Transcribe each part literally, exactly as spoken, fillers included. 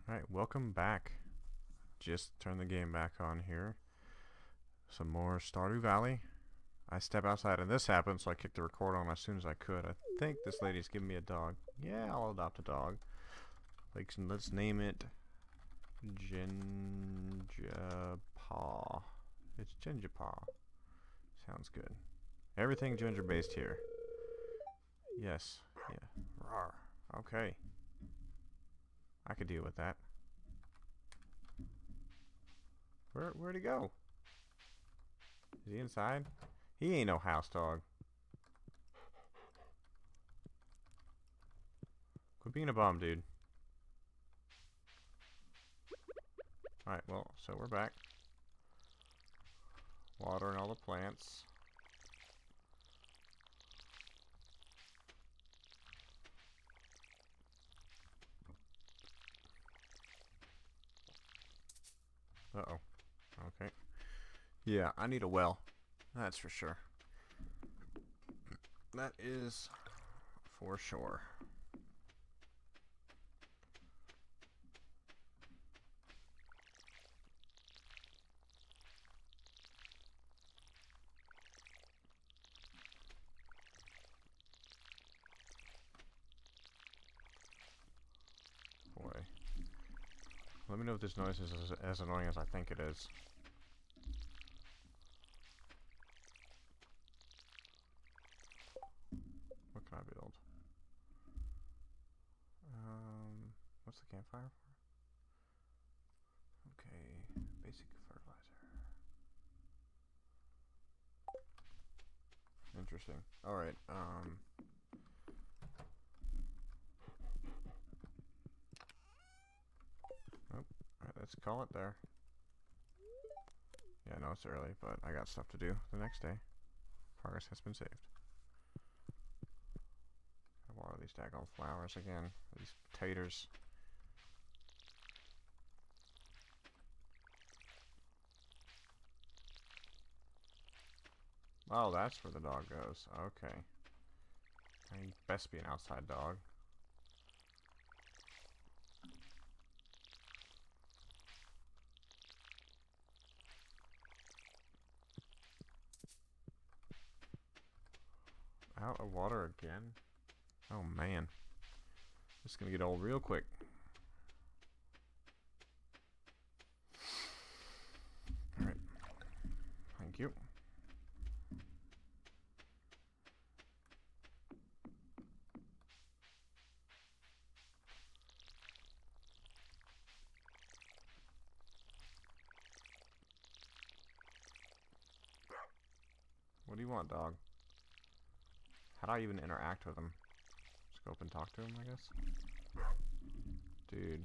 Alright, welcome back. Just turned the game back on here. Some more Stardew Valley. I step outside and this happened, so I kicked the record on as soon as I could. I think this lady's giving me a dog. Yeah, I'll adopt a dog. Like, let's name it Ginger Paw. It's Ginger Paw. Sounds good. Everything ginger based here. Yes. Yeah. Rawr. Okay. I could deal with that. Where where'd he go? Is he inside? He ain't no house dog. Quit being a bum, dude. Alright, well, so we're back. Watering all the plants. Uh-oh. Okay. Yeah, I need a well. That's for sure. That is for sure. Boy. Let me know if this noise is as, as annoying as I think it is. What can I build? Um, what's the campfire for? Okay, basic fertilizer. Interesting. Alright, um... oh, alright, let's call it there. Yeah, I know it's early, but I got stuff to do the next day. Progress has been saved. I water these daggone flowers again. These taters. Oh, that's where the dog goes. Okay. He best be an outside dog. Out of water again? Oh man. This is gonna get old real quick. Alright. Thank you. What do you want, dog? How do I even interact with him? Just go up and talk to him, I guess? Dude.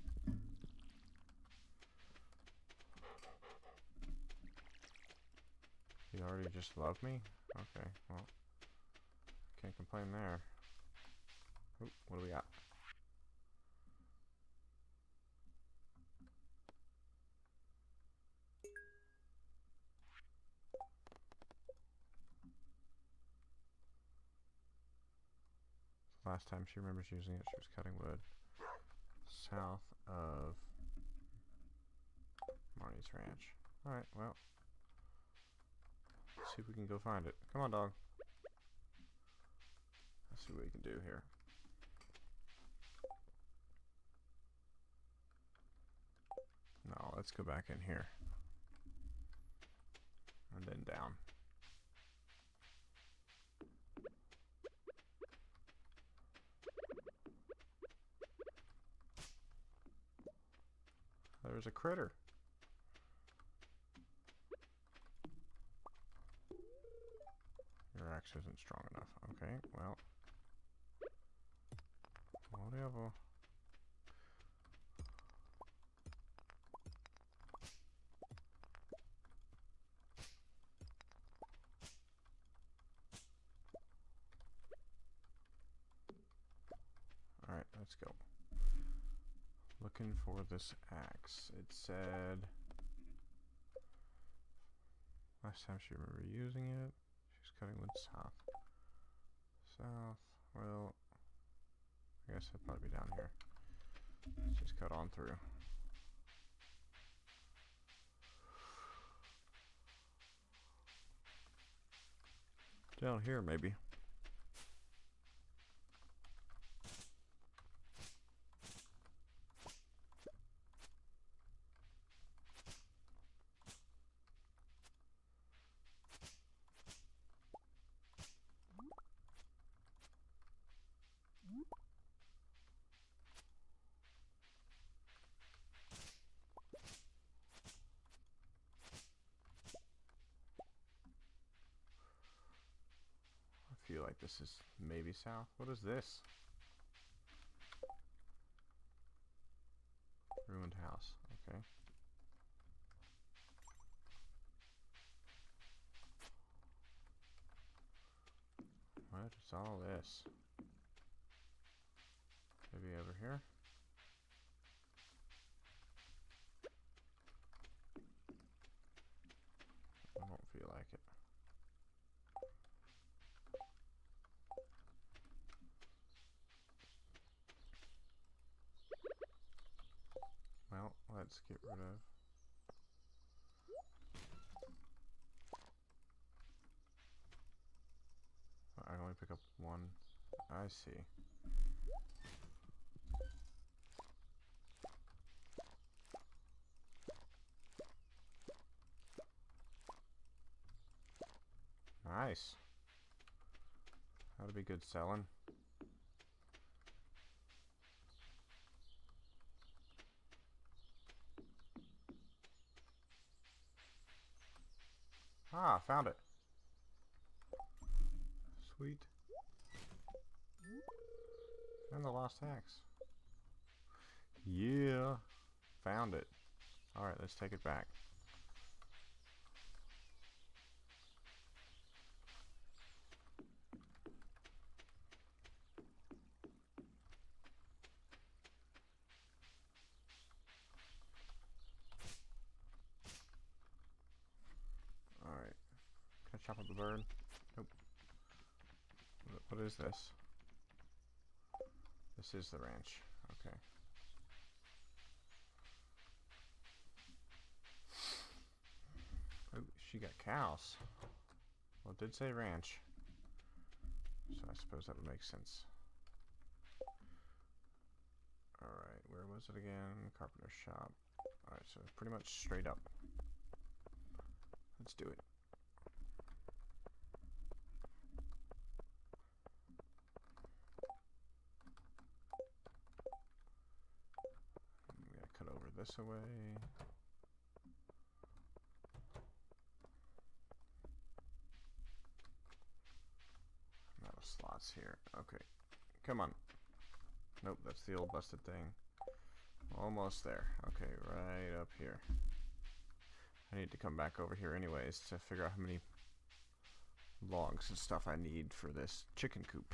He already just loved me? Okay, well. Can't complain there. Oop, what do we got? Last time she remembers using it, she was cutting wood south of Marnie's ranch. Alright, well. Let's see if we can go find it. Come on, dog. Let's see what we can do here. No, let's go back in here. And then down. There's a critter. Your axe isn't strong enough. Okay, well. Whatever. Alright, let's go. Looking for this axe. It said last time she remember using it. She's cutting wood south. South. Well, I guess it'd probably be down here. Let's just cut on through. Down here, maybe. I feel like this is maybe south. What is this? Ruined house. Okay. What is all this? Maybe over here? I don't feel like it. Well, let's get rid of... I only pick up one. I see. Nice. That'll be good selling. Ah, found it. Sweet. And the lost axe. Yeah. Found it. Alright, let's take it back. Alright. Can I chop up the bird? Nope. What is this? This is the ranch. Okay. Oh, she got cows. Well, it did say ranch. So I suppose that would make sense. Alright, where was it again? Carpenter shop. Alright, so pretty much straight up. Let's do it. We gotta cut over this away. Metal slots here. Okay. Come on. Nope, that's the old busted thing. Almost there. Okay, right up here. I need to come back over here anyways to figure out how many logs and stuff I need for this chicken coop.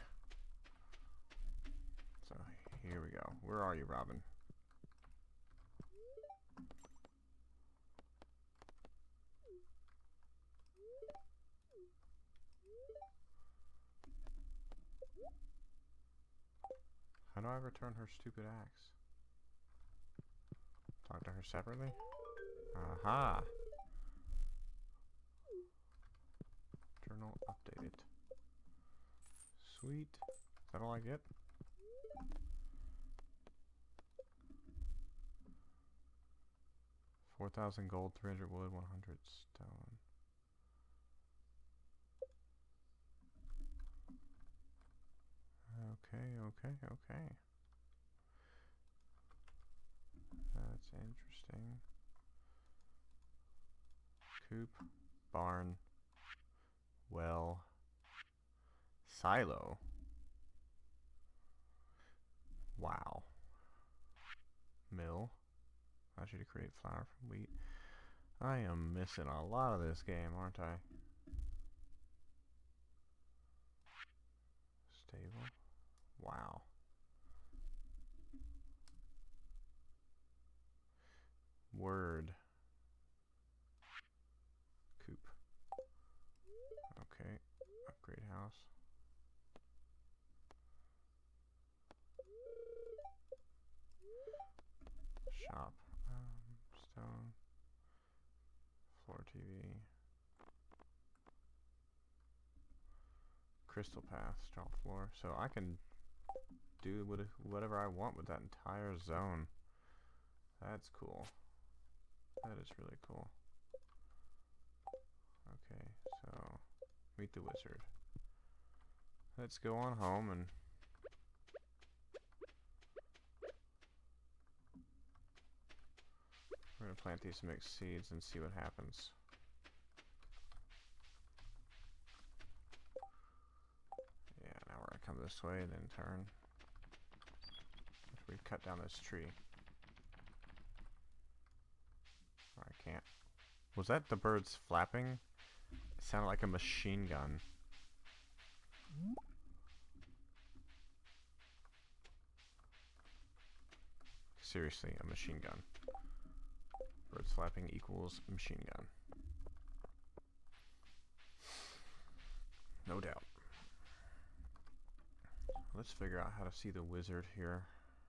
So here we go. Where are you, Robin? How do I return her stupid axe? Talk to her separately? Aha! Journal updated. Sweet. Is that all I get? Four thousand gold, three hundred wood, one hundred stone. Okay, okay, okay. That's interesting. Coop, barn, well, silo. Wow. Mill. Allows you to create flour from wheat. I am missing a lot of this game, aren't I? Stable. Wow. Word. Coop. Okay. Upgrade house. shop. Um, stone. Floor T V. Crystal path, straw floor. So I can do what, whatever I want with that entire zone. That's cool. That is really cool. Okay, so meet the wizard. Let's go on home and we're gonna plant these mixed seeds and see what happens. Yeah, now we're gonna come this way and then turn. After we cut down this tree. Oh, I can't. Was that the birds flapping? It sounded like a machine gun. Seriously, a machine gun. Birds flapping equals machine gun. No doubt. Let's figure out how to see the wizard here.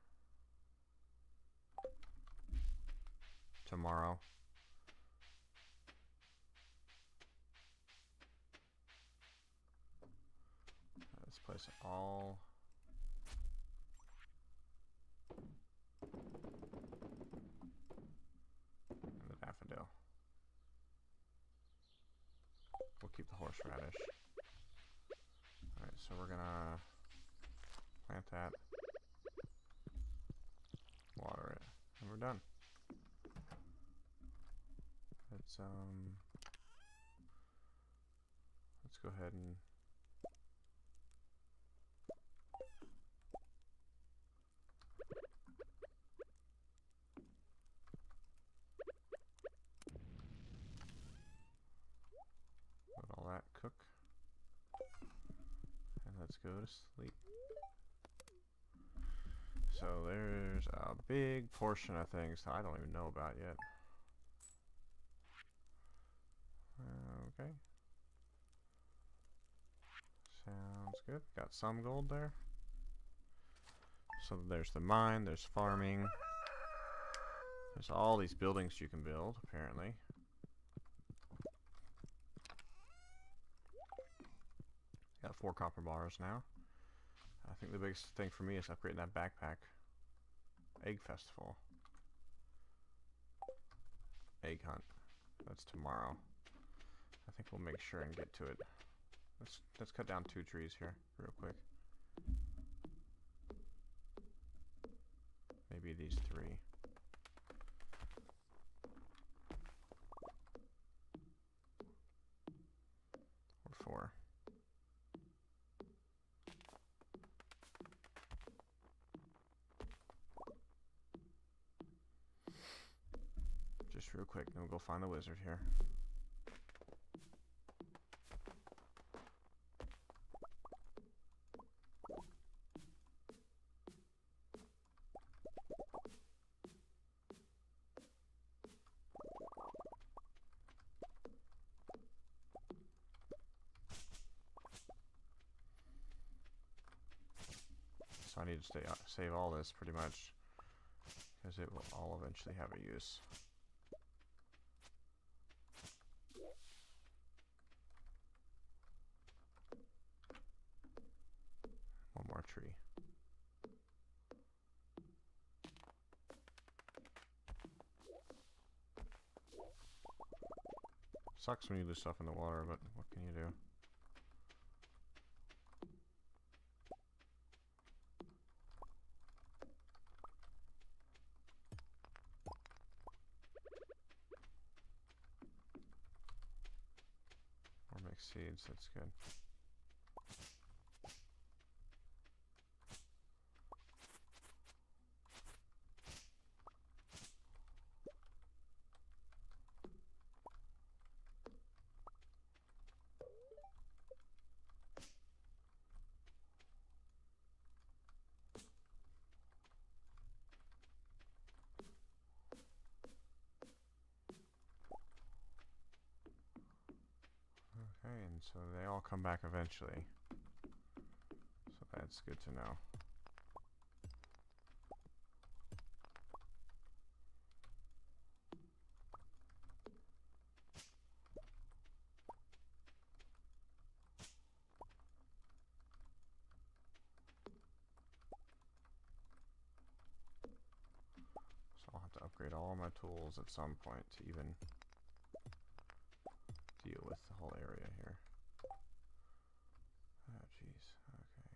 Tomorrow. Let's place all in the daffodil. We'll keep the horseradish. Alright, so we're gonna plant that, water it, and we're done. Let's um let's go ahead and let all that cook. And let's go to sleep. So there's a big portion of things that I don't even know about yet. Okay. Sounds good. Got some gold there. So there's the mine, there's farming. There's all these buildings you can build, apparently. Got four copper bars now. I think the biggest thing for me is upgrading that backpack. Egg festival. Egg hunt. That's tomorrow. I think we'll make sure and get to it. Let's let's cut down two trees here real quick. Maybe these three. Or four. Just real quick, then we'll go find the wizard here. So I need to stay, uh, save all this pretty much, because it will all eventually have a use. One more tree. Sucks when you lose stuff in the water, but what can you do? More mixed seeds, that's good. Okay, and so they all come back eventually. So that's good to know. my tools at some point to even deal with the whole area here. Oh, jeez. Okay.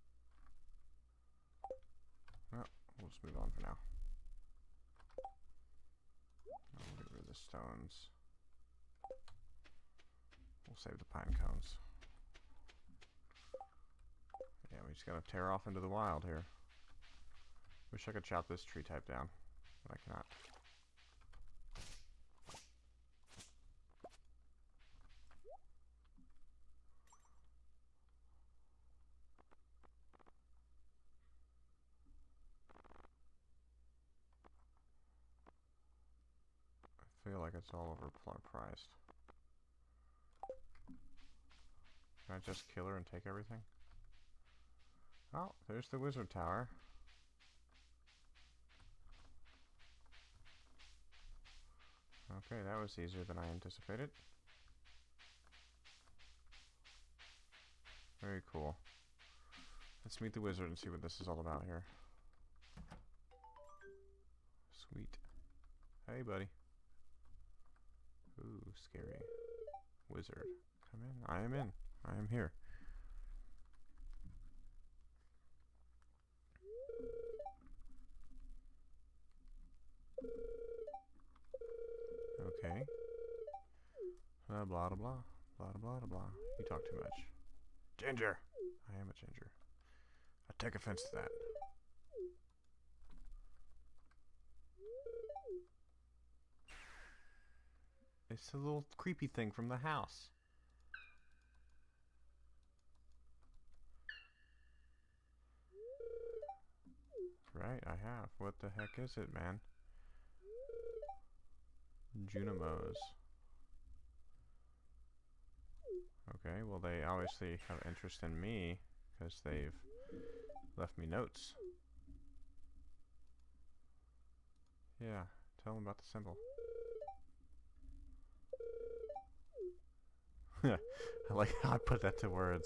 Well, we'll just move on for now. I'll get rid of the stones. We'll save the pine cones. Yeah, we just gotta tear off into the wild here. Wish I could chop this tree type down, but I cannot. I feel like it's all overpriced. Can I just kill her and take everything? Oh, there's the wizard tower. Okay, that was easier than I anticipated. Very cool. Let's meet the wizard and see what this is all about here. Sweet. Hey, buddy. Ooh, scary. Wizard. Come in. I am in. I am here. Okay. Uh, blah, blah, blah. Blah, blah, blah, blah. You talk too much. Ginger! I am a ginger. I take offense to that. It's a little creepy thing from the house. Right, I have. What the heck is it, man? Junimos. Okay, well they obviously have interest in me because they've left me notes. Yeah, tell them about the symbol. I like how I put that to words.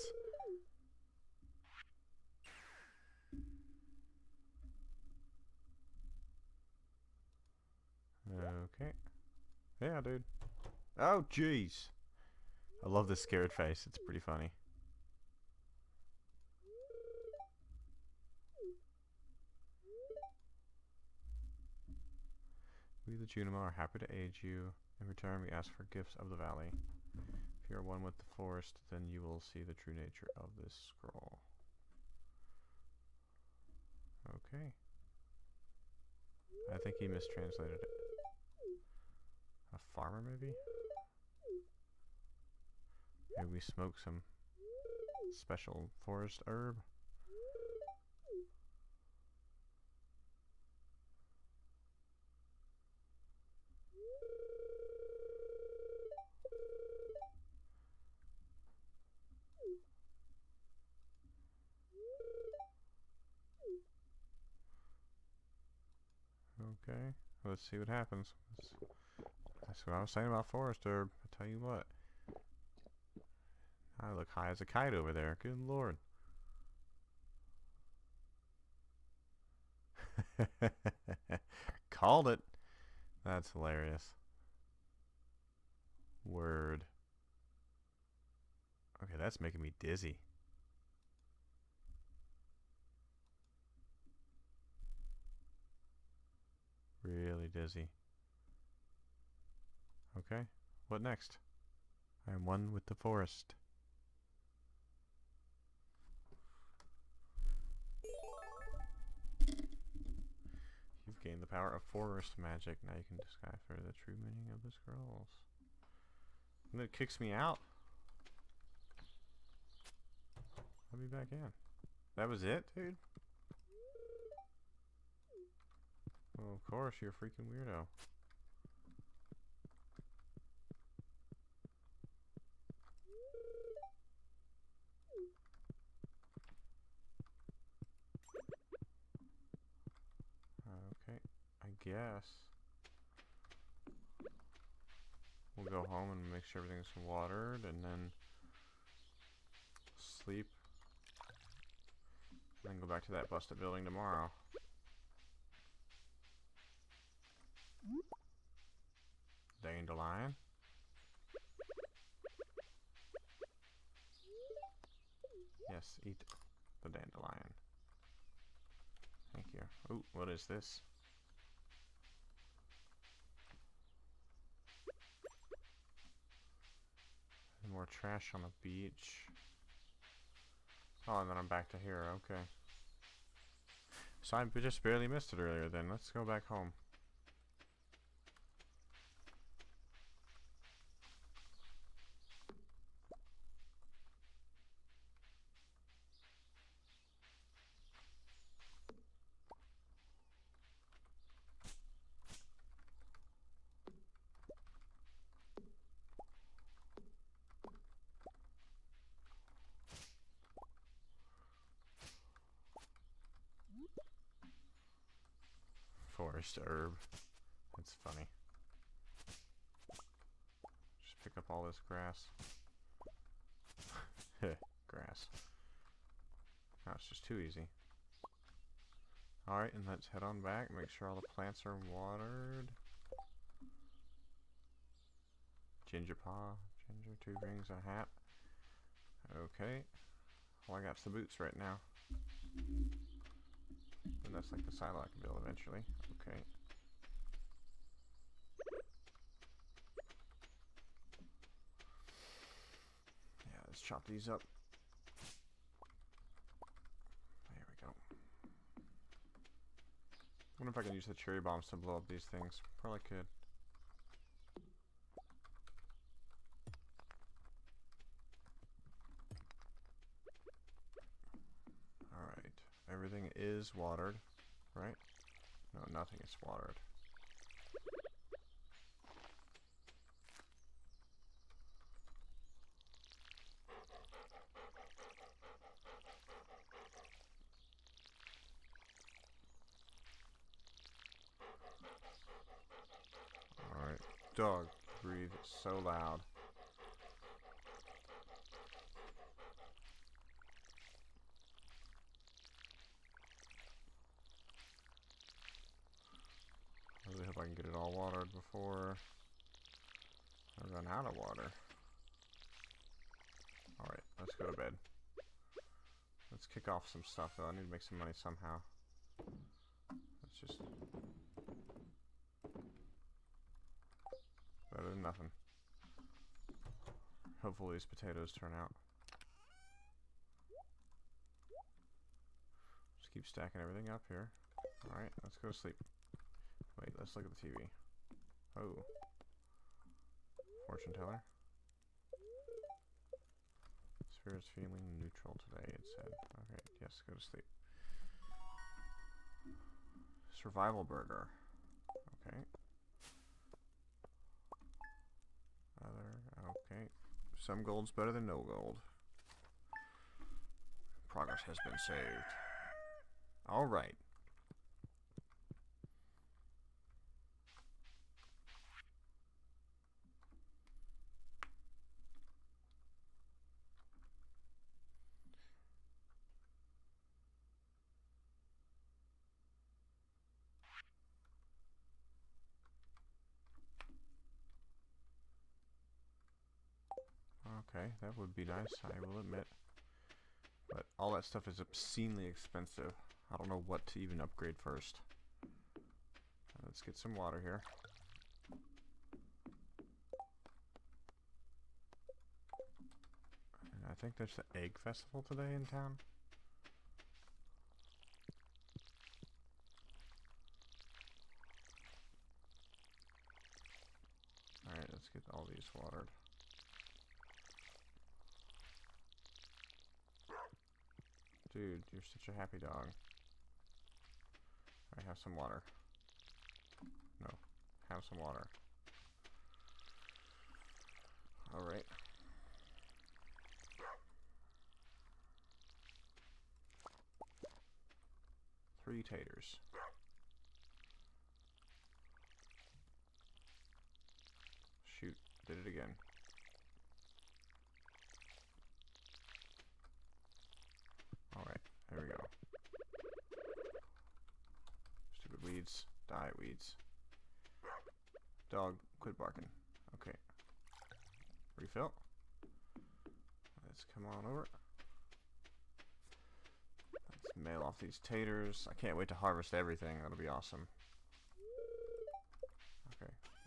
Okay. Yeah, dude. Oh, jeez. I love this scared face. It's pretty funny. We, the Junimo, are happy to aid you. In return, we ask for gifts of the valley. If you are one with the forest, then you will see the true nature of this scroll. Okay. I think he mistranslated it. A farmer, maybe? Maybe we smoke some special forest herb? Okay, let's see what happens. Let's, that's what I was saying about forest herb. I tell you what. I look high as a kite over there. Good lord. Called it. That's hilarious. Word. Okay, that's making me dizzy. Really dizzy. Okay, what next? I am one with the forest. You've gained the power of forest magic. Now you can decipher the true meaning of the scrolls. And it kicks me out. I'll be back in. That was it, dude? Well, of course, you're a freaking weirdo. Okay, I guess we'll go home and make sure everything's watered and then sleep. And then go back to that busted building tomorrow. dandelion. Yes, eat the dandelion. Thank you. Ooh, what is this? More trash on the beach. Oh, and then I'm back to here. Okay. So I just barely missed it earlier then. Let's go back home. Forest herb. That's funny. Just pick up all this grass. Grass. No, it's just too easy. Alright, and let's head on back. Make sure all the plants are watered. Ginger paw. Ginger, two rings, a hat. Okay. All I got's the boots right now. And that's like the silo I can build eventually. Okay. Yeah, let's chop these up. There we go. Wonder if I can use the cherry bombs to blow up these things. Probably could. Alright. Everything is watered, right? No, nothing is watered. Alright. Dog breathe so loud. I really hope I can get it all watered before I run out of water. Alright, let's go to bed. Let's kick off some stuff though. I need to make some money somehow. Let's just... better than nothing. Hopefully these potatoes turn out. Just keep stacking everything up here. Alright, let's go to sleep. Wait, let's look at the T V. Oh. Fortune teller. Spirit's feeling neutral today, it said. Okay, yes, go to sleep. Survival burger. Okay. Other, okay. Some gold's better than no gold. Progress has been saved. Alright. Okay, that would be nice, I will admit. But all that stuff is obscenely expensive. I don't know what to even upgrade first. Let's get some water here. And I think there's the egg festival today in town. Alright, let's get all these watered. Dude, you're such a happy dog. I have some water. No, have some water. Alright. Three taters. Shoot, did it again. Alright, there we go. Stupid weeds. Die, weeds. Dog, quit barking. Okay, Refill. Let's come on over. Let's mail off these taters. I can't wait to harvest everything. That'll be awesome. Okay,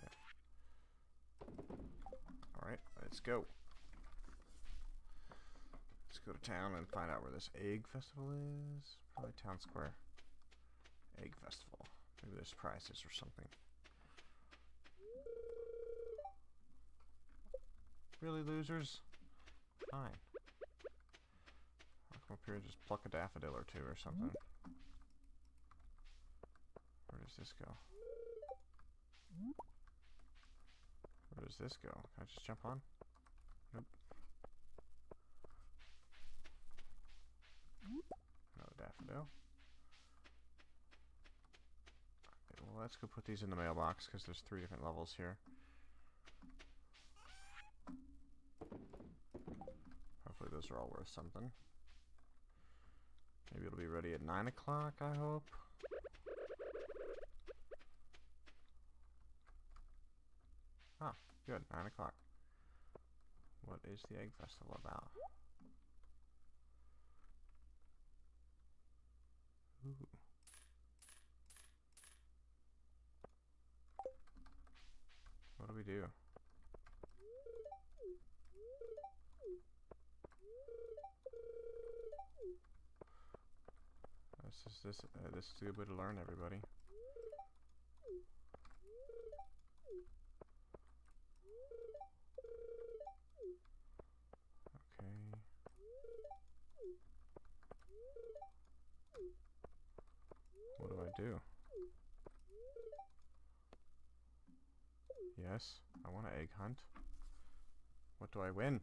yeah. Alright, let's go. Let's go to town and find out where this egg festival is. Probably town square. Egg festival. Maybe there's prizes or something. Really, losers? Fine. I'll come up here and just pluck a daffodil or two or something. Where does this go? Where does this go? Can I just jump on? Nope. Another daffodil. Okay, well, let's go put these in the mailbox because there's three different levels here. Hopefully those are all worth something. Maybe it'll be ready at nine o'clock, I hope. Ah, good, nine o'clock. What is the egg festival about? Ooh. What do we do? This is this. Uh, this is a good way to learn, everybody. Okay. What do I do? Yes, I want to egg hunt. What do I win?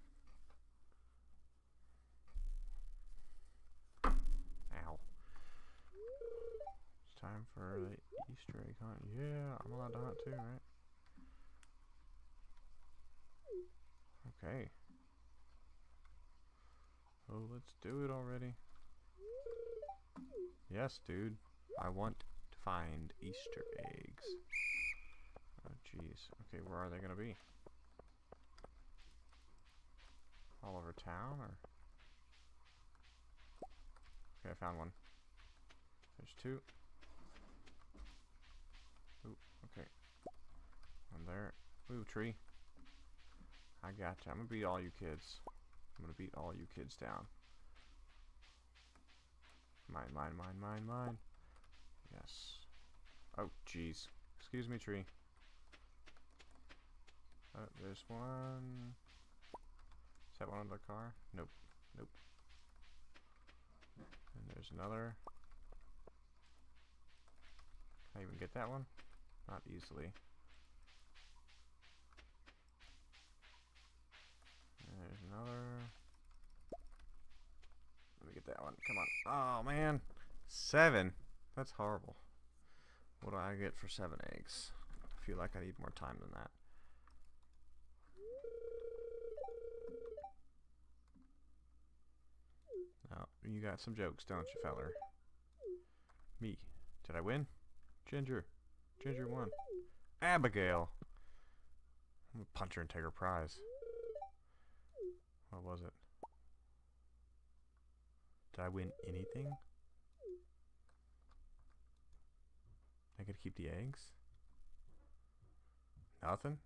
Ow. It's time for the Easter egg hunt. Yeah, I'm allowed to hunt too, right? Okay. Oh, let's do it already. Yes, dude. I want to find Easter eggs. Oh, jeez. Okay, where are they gonna be? All over town, or? Okay, I found one. There's two. Ooh, okay. One there. Ooh, tree. I gotcha. I'm gonna beat all you kids. I'm gonna beat all you kids down. Mine, mine, mine, mine, mine. Yes. Oh, jeez. Excuse me, tree. Oh, there's one. Is that one on the car? Nope. Nope. And there's another. Can I even get that one? Not easily. And there's another. Let me get that one. Come on. Oh, man. Seven. That's horrible. What do I get for seven eggs? I feel like I need more time than that. Now, you got some jokes, don't you, feller? Me. Did I win? Ginger. Ginger won. Abigail. I'm gonna punch her and take her prize. What was it? Did I win anything? I get to keep the eggs? Nothing?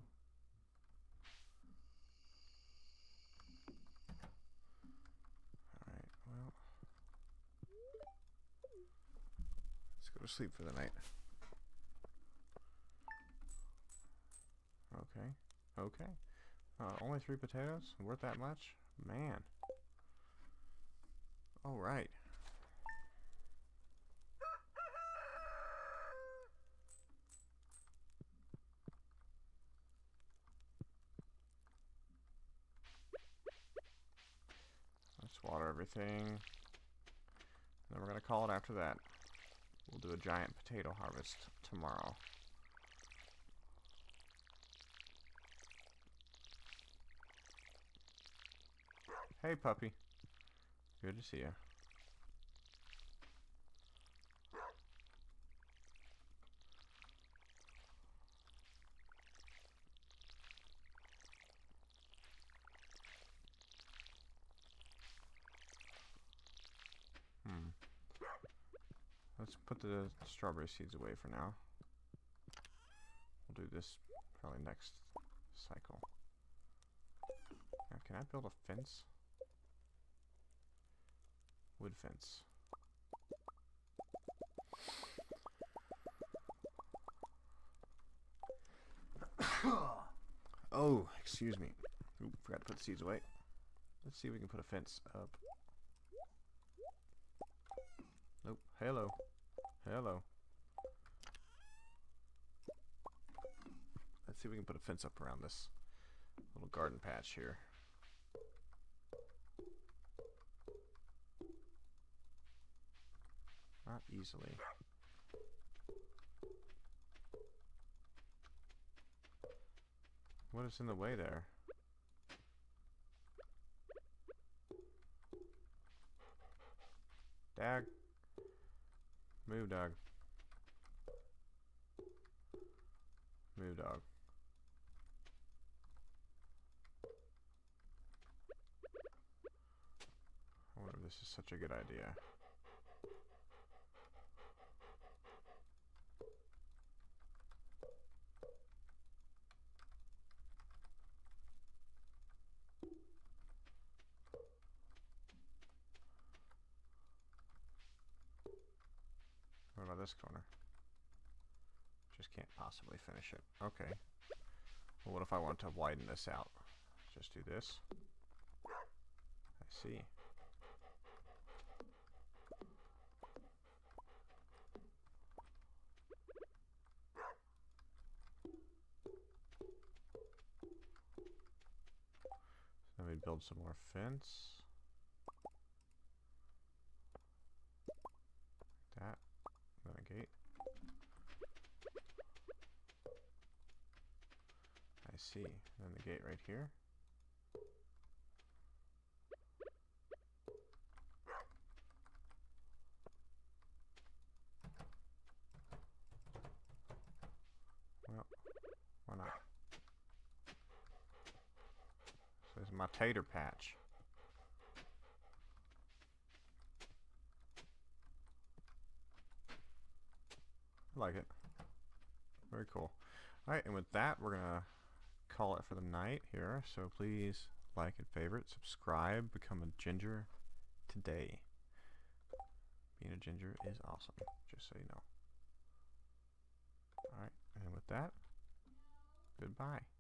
Alright, well. Let's go to sleep for the night. Okay. Okay. Uh, only three potatoes? Worth that much? Man. Alright. Let's water everything. And then we're going to call it after that. We'll do a giant potato harvest tomorrow. Hey, puppy. Good to see you. let's put the strawberry seeds away for now. We'll do this probably next cycle. Now, can I build a fence? Wood fence. Oh, excuse me. Oop, forgot to put the seeds away. Let's see if we can put a fence up. Nope. Hello. Hello. Let's see if we can put a fence up around this little garden patch here. Not easily. What is in the way there? Dag. Move, dog. Move, dog. I wonder if this is such a good idea. What about this corner? Just can't possibly finish it. Okay. Well, what if I want to widen this out? Just do this. I see. So let me build some more fence. Like that. Then a gate. I see. Then the gate right here. Well, why not? So this is my tater patch. I like it. Very cool. Alright, and with that, we're going to call it for the night here. So please like and favorite, subscribe, become a ginger today. Being a ginger is awesome, just so you know. Alright, and with that, goodbye.